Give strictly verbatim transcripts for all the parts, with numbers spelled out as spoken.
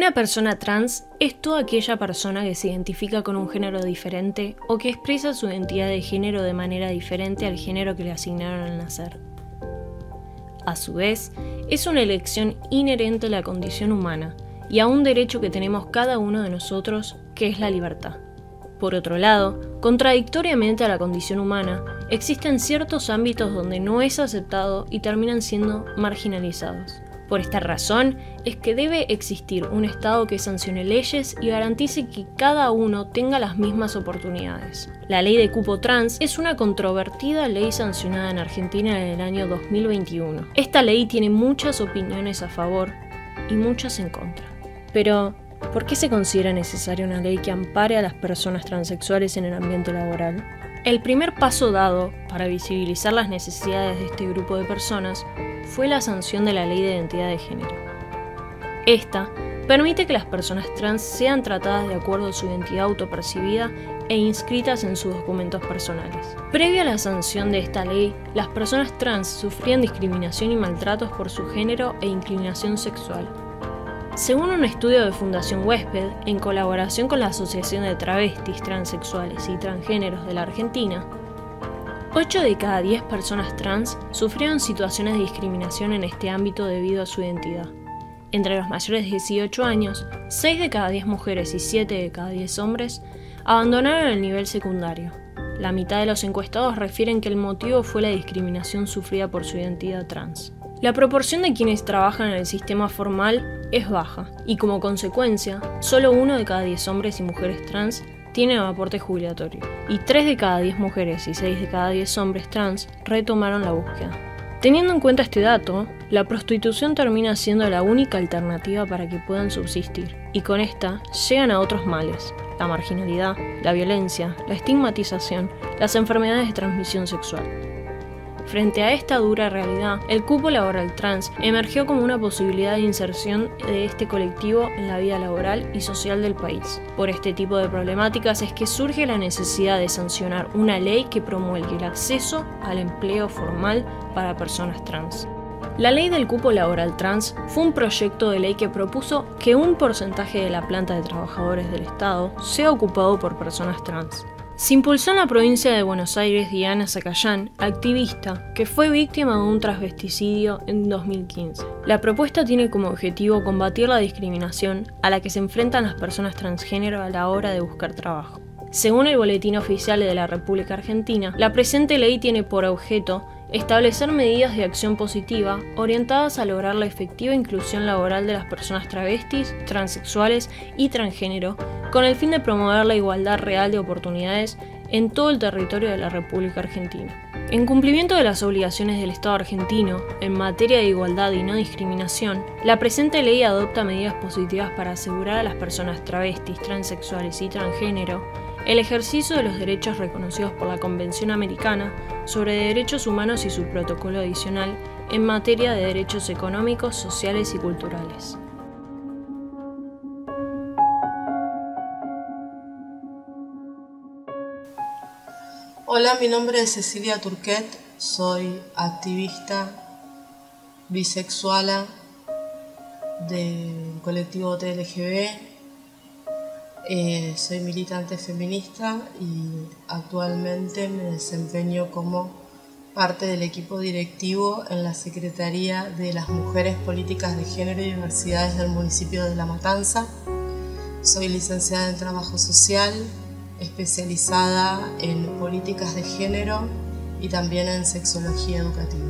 Una persona trans es toda aquella persona que se identifica con un género diferente o que expresa su identidad de género de manera diferente al género que le asignaron al nacer. A su vez, es una elección inherente a la condición humana y a un derecho que tenemos cada uno de nosotros, que es la libertad. Por otro lado, contradictoriamente a la condición humana, existen ciertos ámbitos donde no es aceptado y terminan siendo marginalizados. Por esta razón, es que debe existir un Estado que sancione leyes y garantice que cada uno tenga las mismas oportunidades. La ley de cupo trans es una controvertida ley sancionada en Argentina en el año dos mil veintiuno. Esta ley tiene muchas opiniones a favor y muchas en contra. Pero, ¿por qué se considera necesaria una ley que ampare a las personas transexuales en el ambiente laboral? El primer paso dado para visibilizar las necesidades de este grupo de personas fue la sanción de la Ley de Identidad de Género. Esta permite que las personas trans sean tratadas de acuerdo a su identidad autopercibida e inscritas en sus documentos personales. Previa a la sanción de esta ley, las personas trans sufrían discriminación y maltratos por su género e inclinación sexual. Según un estudio de Fundación Huésped, en colaboración con la Asociación de Travestis, Transexuales y Transgéneros de la Argentina, ocho de cada diez personas trans sufrieron situaciones de discriminación en este ámbito debido a su identidad. Entre los mayores de dieciocho años, seis de cada diez mujeres y siete de cada diez hombres abandonaron el nivel secundario. La mitad de los encuestados refieren que el motivo fue la discriminación sufrida por su identidad trans. La proporción de quienes trabajan en el sistema formal es baja, y como consecuencia, solo uno de cada diez hombres y mujeres trans tienen un aporte jubilatorio, y tres de cada diez mujeres y seis de cada diez hombres trans retomaron la búsqueda. Teniendo en cuenta este dato, la prostitución termina siendo la única alternativa para que puedan subsistir, y con esta llegan a otros males: la marginalidad, la violencia, la estigmatización, las enfermedades de transmisión sexual. Frente a esta dura realidad, el cupo laboral trans emergió como una posibilidad de inserción de este colectivo en la vida laboral y social del país. Por este tipo de problemáticas es que surge la necesidad de sancionar una ley que promueva el acceso al empleo formal para personas trans. La ley del cupo laboral trans fue un proyecto de ley que propuso que un porcentaje de la planta de trabajadores del Estado sea ocupado por personas trans. Se impulsó en la provincia de Buenos Aires Diana Zacayán, activista, que fue víctima de un transvesticidio en dos mil quince. La propuesta tiene como objetivo combatir la discriminación a la que se enfrentan las personas transgénero a la hora de buscar trabajo. Según el Boletín Oficial de la República Argentina, la presente ley tiene por objeto establecer medidas de acción positiva orientadas a lograr la efectiva inclusión laboral de las personas travestis, transexuales y transgénero, con el fin de promover la igualdad real de oportunidades en todo el territorio de la República Argentina. En cumplimiento de las obligaciones del Estado argentino en materia de igualdad y no discriminación, la presente ley adopta medidas positivas para asegurar a las personas travestis, transexuales y transgénero el ejercicio de los derechos reconocidos por la Convención Americana sobre Derechos Humanos y su protocolo adicional en materia de derechos económicos, sociales y culturales. Hola, mi nombre es Cecilia Turquet, soy activista bisexuala del colectivo T L G B. Eh, soy militante feminista y actualmente me desempeño como parte del equipo directivo en la Secretaría de las Mujeres, Políticas de Género y Diversidades del municipio de La Matanza. Soy licenciada en Trabajo Social, especializada en políticas de género y también en sexología educativa.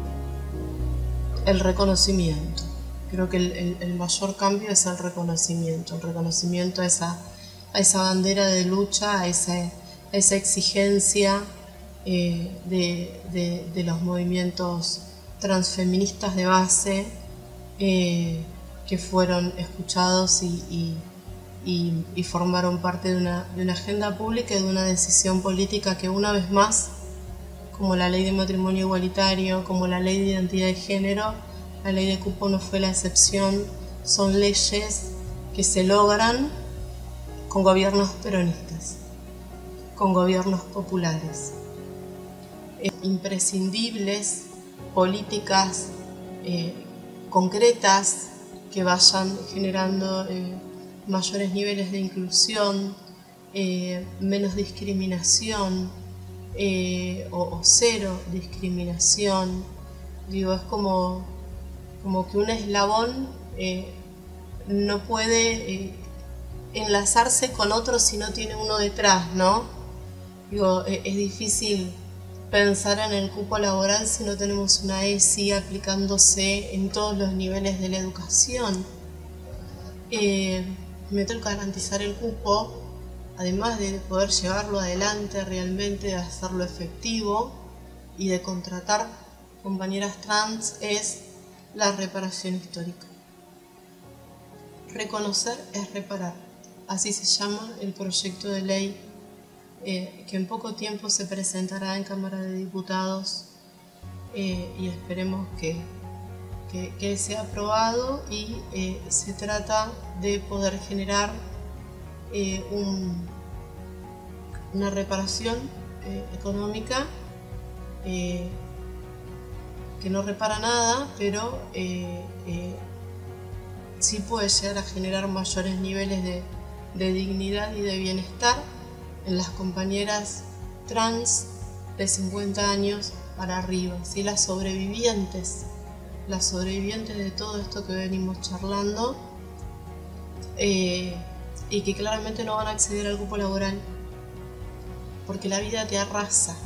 El reconocimiento. Creo que el, el, el mayor cambio es el reconocimiento, el reconocimiento a esa, a esa bandera de lucha, a esa, a esa exigencia eh, de, de, de los movimientos transfeministas de base eh, que fueron escuchados y, y, y, y formaron parte de una, de una agenda pública y de una decisión política que una vez más, como la ley de matrimonio igualitario, como la ley de identidad de género, la ley de cupo no fue la excepción. Son leyes que se logran con gobiernos peronistas, con gobiernos populares. Eh, imprescindibles políticas eh, concretas que vayan generando eh, mayores niveles de inclusión, eh, menos discriminación eh, o, o cero discriminación. Digo, es como, como que un eslabón eh, no puede eh, enlazarse con otro si no tiene uno detrás, ¿no? Digo, eh, es difícil pensar en el cupo laboral si no tenemos una E S I aplicándose en todos los niveles de la educación. Eh, me tengo que garantizar el cupo, además de poder llevarlo adelante realmente, de hacerlo efectivo y de contratar compañeras trans, es la reparación histórica. Reconocer es reparar, así se llama el proyecto de ley Eh, que en poco tiempo se presentará en Cámara de Diputados eh, y esperemos que, que, que sea aprobado y eh, se trata de poder generar eh, un, una reparación eh, económica eh, que no repara nada, pero eh, eh, sí puede llegar a generar mayores niveles de, de dignidad y de bienestar en las compañeras trans de cincuenta años para arriba, ¿sí? Las sobrevivientes, las sobrevivientes de todo esto que venimos charlando eh, y que claramente no van a acceder al cupo laboral porque la vida te arrasa,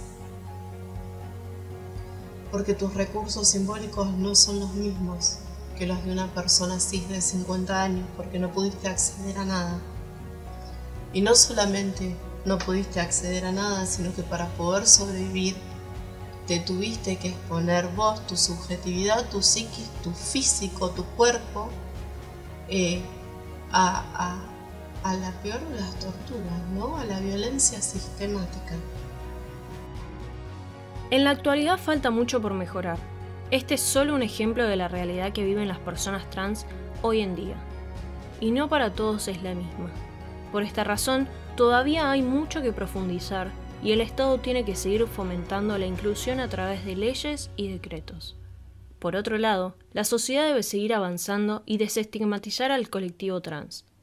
porque tus recursos simbólicos no son los mismos que los de una persona cis de cincuenta años, porque no pudiste acceder a nada. Y no solamente no pudiste acceder a nada, sino que para poder sobrevivir te tuviste que exponer vos, tu subjetividad, tu psiquis, tu físico, tu cuerpo eh, a, a, a la peor de las torturas, ¿no? A la violencia sistemática. En la actualidad falta mucho por mejorar. Este es solo un ejemplo de la realidad que viven las personas trans hoy en día. Y no para todos es la misma. Por esta razón, todavía hay mucho que profundizar y el Estado tiene que seguir fomentando la inclusión a través de leyes y decretos. Por otro lado, la sociedad debe seguir avanzando y desestigmatizar al colectivo trans.